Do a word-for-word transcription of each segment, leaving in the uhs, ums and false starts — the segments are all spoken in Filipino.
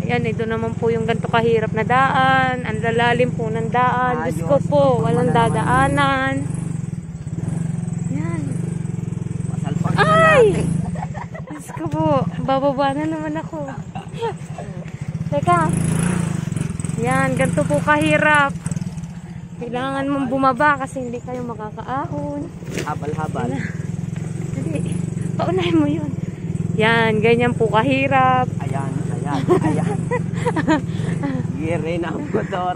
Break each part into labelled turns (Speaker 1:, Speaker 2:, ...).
Speaker 1: Yan, ito naman po yung ganito kahirap na daan. Ang lalalim po ng daan. Diyos ko po, walang dadaanan. Yan. Ay! Diyos ko po, bababa na naman ako. Teka. Yan, ganito po kahirap. Kailangan mong bumaba kasi hindi kayo makakaahon.
Speaker 2: Habal-habal.
Speaker 1: Hindi, paunahin mo yun. Yan, ganyan po kahirap.
Speaker 2: Ayan, ayan, ayan. Gire na ang motor.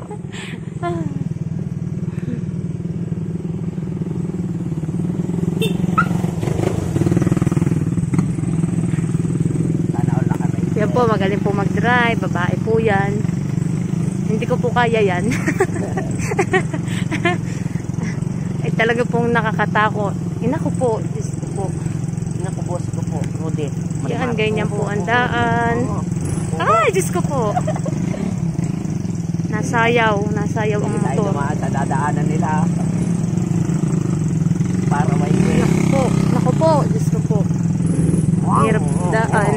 Speaker 1: Yan po, magaling po mag-drive. Babae po yan. Hindi ko po kaya yan. Ay talaga pong nakakatakot. Ina ko po, Diyos ko po.
Speaker 2: Ina ko po, ko po. Rudy.
Speaker 1: Yan, ganyan po ang daan. Ay, Diyos ko po. Nasayaw, nasayaw ang motor.
Speaker 2: Tayo naman sa dadaanan nila. Para may way.
Speaker 1: Naku po, naku po, Diyos ko po. Hirap daan.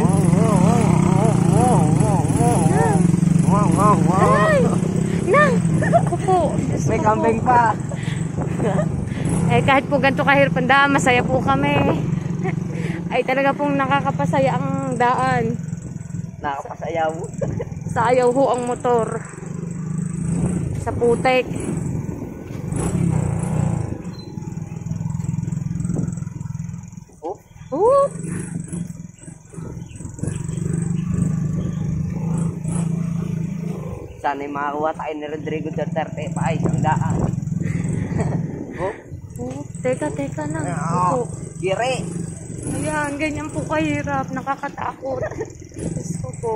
Speaker 1: Ay, nang, naku po.
Speaker 2: May kambing pa.
Speaker 1: Eh, kahit po ganito kahirap ang daan, masaya po kami. Ay, talaga pong nakakapasaya ang daan.
Speaker 2: Nakakapasayaw.
Speaker 1: Sayaw ho ang motor. Sa putek.
Speaker 2: Oh.
Speaker 1: Oh.
Speaker 2: Sana'y makakuha tayo ni Rodrigo Duterte pa ay isang daan. Oh.
Speaker 1: Oh, teka, teka na.
Speaker 2: Oh. Gire.
Speaker 1: Ayan, ganyan po kahirap. Nakakatakot. Diyos ko po.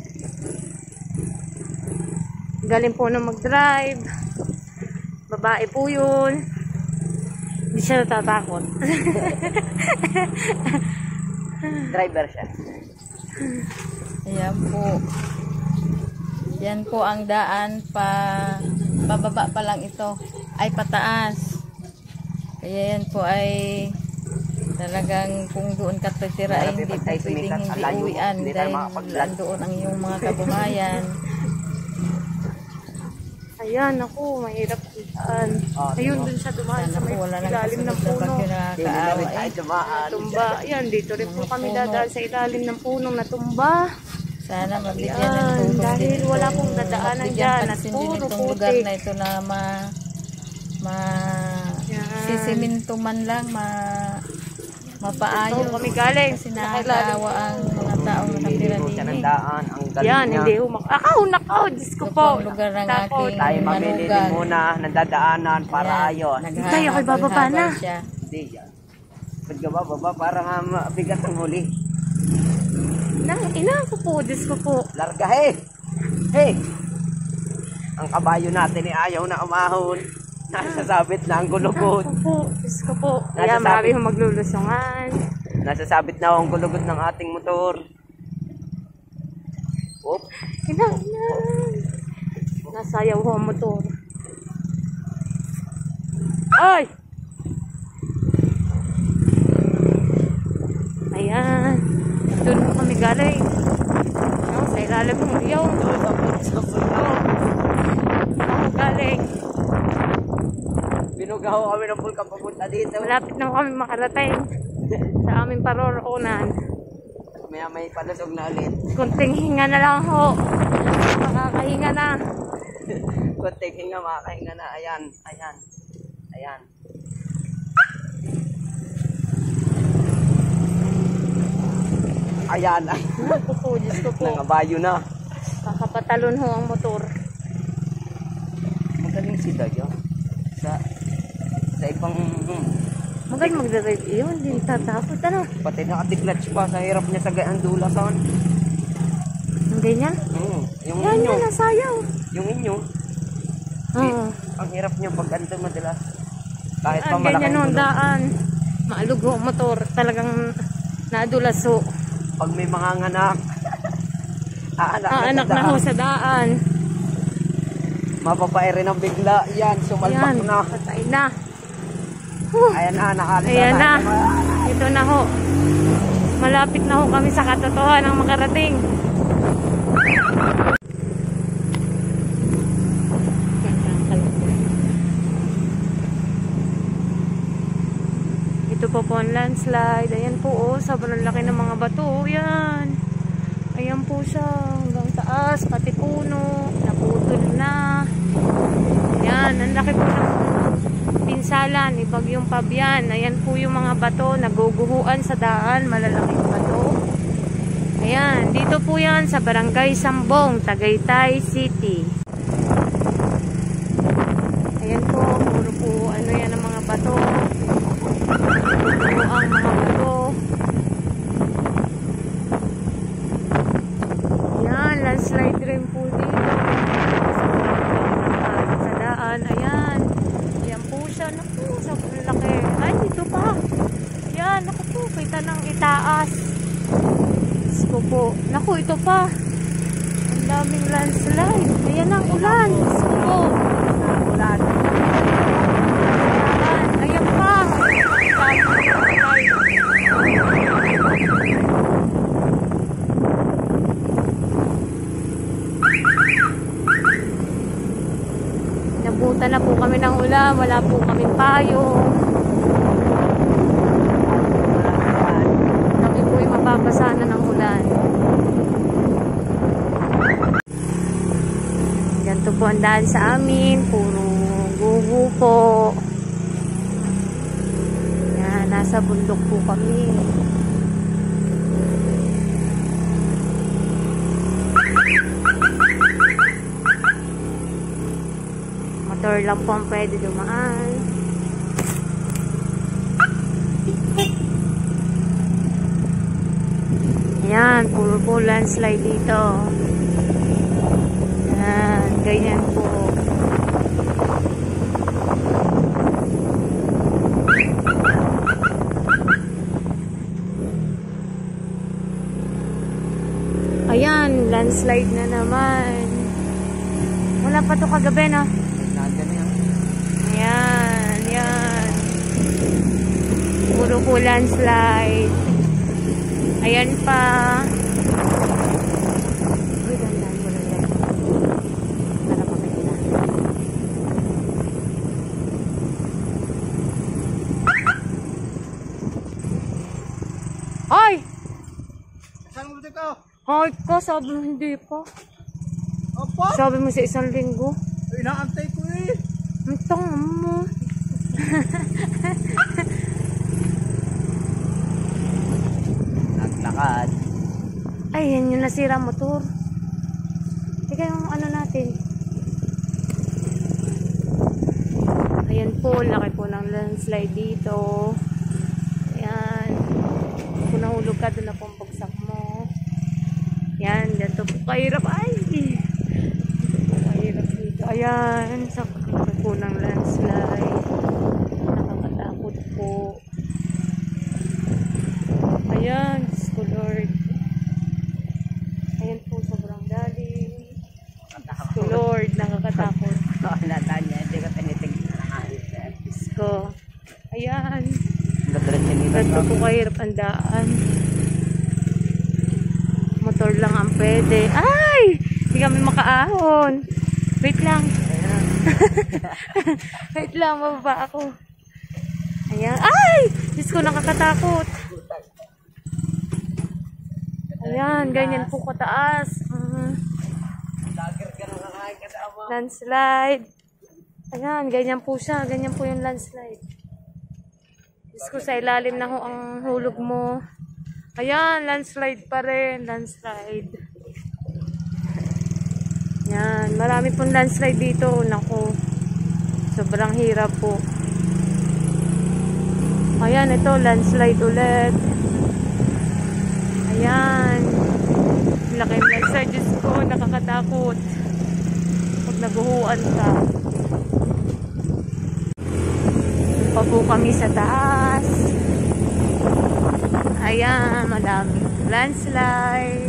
Speaker 1: Galing po na mag-drive. Babae po yun. Hindi siya natatakot.
Speaker 2: Driver siya.
Speaker 3: Ayan po. Yan po ang daan pa pababa pa lang ito. Ay pataas. Kaya yan po ay talagang kung doon ka titira ay hindi po pwedeng hindi uwian dahil doon ang iyong mga kabuhayan.
Speaker 1: Ayan, ako, mahirap itaan. Ayun, dun siya dumaan sa may ilalim ng puno.
Speaker 2: Hindi tayo dumaan.
Speaker 1: Tumba. Ayan, dito rin po kami dadaan sa ilalim ng punong natumba.
Speaker 3: Sana mabigyan ng tulong
Speaker 1: dahil
Speaker 3: din
Speaker 1: wala
Speaker 3: ito.
Speaker 1: pong dadaanan
Speaker 3: Mabigyan
Speaker 1: dyan at
Speaker 3: pansin din
Speaker 1: puro
Speaker 3: itong lugar
Speaker 1: putik.
Speaker 3: na ito na ma ma
Speaker 1: Yan.
Speaker 3: sisiminto man lang ma mapaayos.
Speaker 1: Ito kami galing.
Speaker 3: Kasi nakakaawa ang mga taong nakatira
Speaker 2: Hindi siya ng
Speaker 3: din.
Speaker 2: daan. Ang galing
Speaker 1: Yan,
Speaker 2: niya.
Speaker 1: hindi humak... Akaw, nakaw, Diyos ko
Speaker 3: Ito
Speaker 1: po.
Speaker 3: po ang lugar ng
Speaker 1: Takot.
Speaker 3: aking
Speaker 2: Tayo mamili
Speaker 3: manugang.
Speaker 2: muna ng dadaanan para ayos.
Speaker 3: Naghahabol-
Speaker 1: Tayo, ako'y bababa na.
Speaker 3: habol siya.
Speaker 2: Hindi yan. Pag ka bababa, para nga mabigat ang huli.
Speaker 1: Nang, ina ko po, Diyos ko po.
Speaker 2: Larga he! Hey! Ang kabayo natin ay ayaw na umahon. Nasasabit na ang gulugod.
Speaker 1: Ako po, Diyos ko po.
Speaker 2: Nasa
Speaker 1: Kaya marami
Speaker 2: sabi-
Speaker 1: hong maglulusungan.
Speaker 2: Nasasabit na ang gulugod ng ating motor. Oop!
Speaker 1: Ina, ina. Nasayaw ho ang motor. Ay! Ayan. Doon po kami galing. No, sa ilalim ng iyaw. Ako galing.
Speaker 2: Binugaw kami ng pulka papunta dito.
Speaker 1: Malapit na kami makarating sa aming paroroonan.
Speaker 2: Maya may palusog na ulit.
Speaker 1: Kunting hinga na lang ho. Makakahinga na.
Speaker 2: Kunting hinga, makakahinga na. Ayan, ayan, ayan. Ayan, ay.
Speaker 1: Ako po, Diyos ko po.
Speaker 2: Nangabayo na.
Speaker 1: Kakapatalon ho ang motor.
Speaker 2: Magaling si Dayo. Sa, sa ibang, hmm,
Speaker 1: Magaling magdadrive yun. Hindi tatakot. Ano?
Speaker 2: pati nakadiklats pa sa hirap niya sa gayang dula son.
Speaker 1: Ang ganyan?
Speaker 2: Hmm, yung
Speaker 1: Yan
Speaker 2: inyo,
Speaker 1: yan, nasayaw.
Speaker 2: yung inyo.
Speaker 1: Oo.
Speaker 2: Ang hirap niya pag ganito madalas. Kahit pa
Speaker 1: Ang
Speaker 2: malaking
Speaker 1: ganyan ho,
Speaker 2: gulong.
Speaker 1: daan. Maalog ho ang motor. Talagang nadulas ho.
Speaker 2: Pag may mga nganak, aanak
Speaker 1: Ah, anak na ho sa daan.
Speaker 2: Mapapae rin ang bigla. Yan, sumalpak
Speaker 1: Yan,
Speaker 2: na.
Speaker 1: patay na.
Speaker 2: Ayan na, nakalis
Speaker 1: Ayan na. Ito na ho. Malapit na ho kami sa katotohanan ng makarating. po ang landslide. Ayan po, oh, sobrang laki ng mga bato. Yan. Ayan po siya. Hanggang taas, pati puno. Naputol na. Yan, ang laki po ng pinsalan. Ibagyong Fabian. Ayan po yung mga bato. Naguguhuan sa daan. Malalaking bato. Ayan, dito po yan sa Barangay Sambong, Tagaytay City. Ayan po, puro po ano yan ang mga bato. Puro ang mga bato. Ayan, landslide rin po dito. Sa daan, ayan. Ayan po siya, naku, sa laki. Ay, dito pa. Ayan, naku po, kita ng itaas. Ko po. Naku, ito pa. Ang daming landslide. Ayan ang ulan. Gusto po.
Speaker 2: Ulan.
Speaker 1: Ayan pa. Nabutan na po kami ng ulan. Wala po kaming payong. Kami po ay mababasa na ng ulan. Ganito po ang daan sa amin. Puro guho po. Yan, nasa bundok po kami. Motor lang po ang pwede dumaan. Yan, puro po landslide dito. Yan, ganyan po. Ayan, landslide na naman. Wala pa to kagabi, no? Ayan, yan. Puro po landslide. Ayan pa. Uy, dandan mo lang yan. Para makita. Ay!
Speaker 2: Saan mo ka?
Speaker 1: Ay ko, sabi mo hindi pa.
Speaker 2: Opo?
Speaker 1: Sabi mo sa isang linggo.
Speaker 2: Inaantay ko eh.
Speaker 1: Ang tanga mo.
Speaker 2: Naglakad.
Speaker 1: Ay, yan yung nasira motor. Teka yung ano natin. Ayan po, laki po ng landslide dito. Ayan. Kung nahulog ka, doon na pong bagsak mo. Ayan, dito po kahirap. Ay! Dito po kahirap dito. Ayan, sa po ng landslide. Nakakatakot po. Ayan, Diyos ko Lord. Ayan po, sobrang galing. Diyos ko Lord, nakakatakot.
Speaker 2: Nata niya, hindi ka tinitig.
Speaker 1: Diyos ko. Ayan.
Speaker 2: Nagdiretso
Speaker 1: Ganito po kahirap ang daan. Motor lang ang pwede. Ay! Hindi kami makaahon. Wait lang. Wait lang, mababa ako. Ayan. Ay! Diyos ko, nakakatakot. Ayan, ganyan po kataas. Uh, landslide. Ayan, ganyan po siya. Ganyan po yung landslide. Diyos ko, sa ilalim na ho ang hulog mo. Ayan, landslide pa rin. Landslide. Yan, marami pong landslide dito. Naku, sobrang hirap po. Ayan, ito, landslide ulit. Ayan. Laki ng landslide. Diyos ko, nakakatakot. Pag naguhuan ka. Pa po kami sa taas. Ayan, madaming landslide.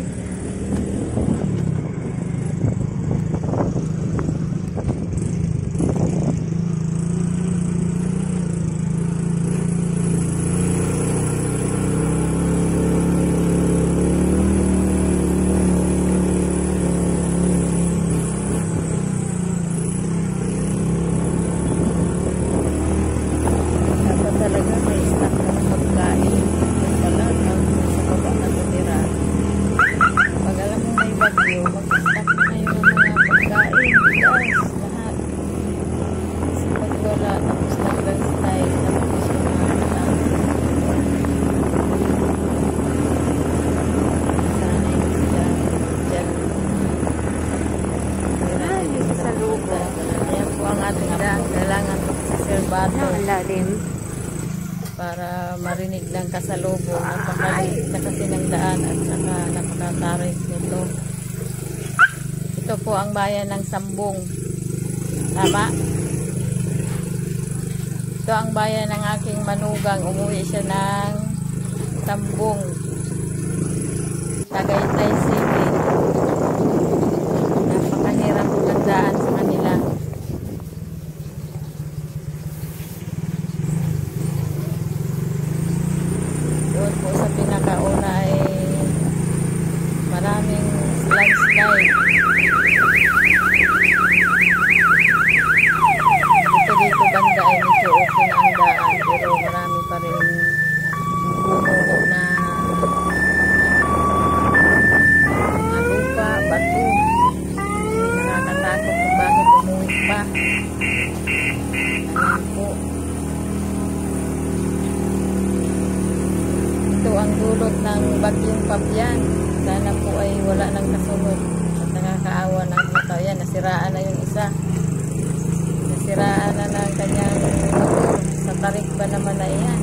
Speaker 3: Dapat talaga may stock ng pagkain. bagyo, mag-stop na kayo ng mga pagkain, bigas, lahat. Kasi pag wala, tapos nag-landslide, tapos yung mga lahat. Sana yung sila dyan.
Speaker 1: Ah, dito sa lubo.
Speaker 3: Ayan po ang ating daan. Kailangan magsiserbato
Speaker 1: Ang lalim.
Speaker 3: para marinig ng kasalubong. Napakaliit na kasi ng daan at saka napakatarik nito. Ito po ang bayan ng Sambong. Tama? Ito ang bayan ng aking manugang. Umuwi siya ng Sambong, Tagaytay City. Napakahirap ng daan sa kanila. Doon po sa pinakauna ay maraming landslide. Dito dito banda ay medyo okay na ang daan, pero marami pa rin puno na mga lupa, bato. Nakakatakot kung bakit umuwi pa. Ayan po. Ito ang dulot ng bagyong Fabian. Sana po ay wala nang kasunod at nakakaawa na ito. Ayan, nasiraan na yung isa. Nasiraan na ng kanyang motor. Sa tarik ba naman na yan?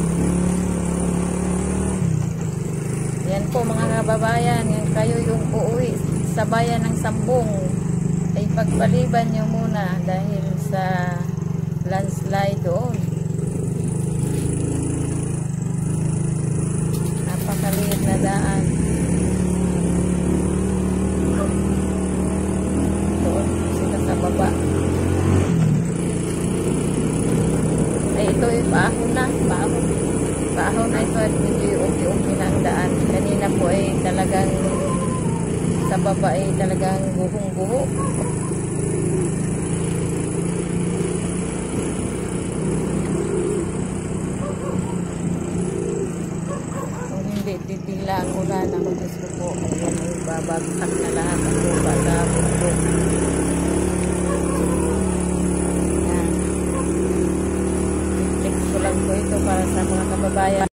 Speaker 3: Yan po mga kababayan, yan kayo yung uuwi sa bayan ng Sambong ay pagpaliban nyo muna dahil sa landslide doon. Napakaliit na daan. Doon sila sa baba. Ay ito ay paahon na. Paahon. Paahon na ito at medyo umpi-umpi na ang daan. Kanina po ay talagang sa baba ay talagang guhong-guho. Titila ang ulan ako Diyos ko po. Ayan ay babagsak na lahat ang lupa sa bundok. Ayan. I-flex ko lang po ito para sa mga kababayan.